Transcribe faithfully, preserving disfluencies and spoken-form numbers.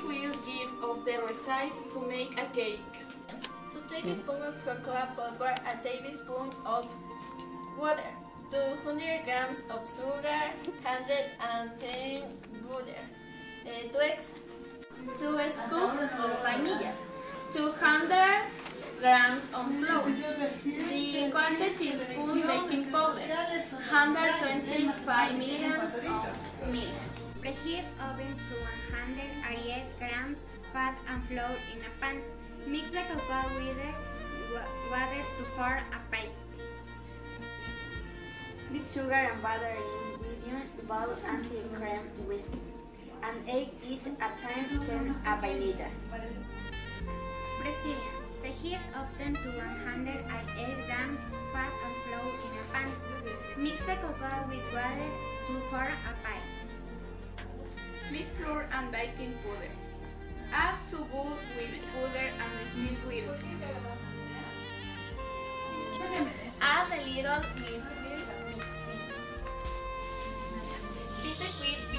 will give of the recipe to make a cake. two tablespoons of cocoa powder, a tablespoon of water, two hundred grams of sugar, one hundred ten butter, uh, two eggs, two scoops of vanilla, two hundred grams of flour, three quarter teaspoon baking powder, one hundred twenty-five milligrams of milk. Preheat oven to one hundred eight grams fat and flour in a pan. Mix the cocoa with the water to form a paste. Mix sugar and butter in medium bowl until cream whisk. And egg each a time, then a vanilla. Brazilian. Preheat oven to one hundred eight grams fat and flour in a pan. Mix the cocoa with water to form a paste. mix flour and baking powder. Add two bowls with powder and still with. Add a little liquid mixing. Beat the quick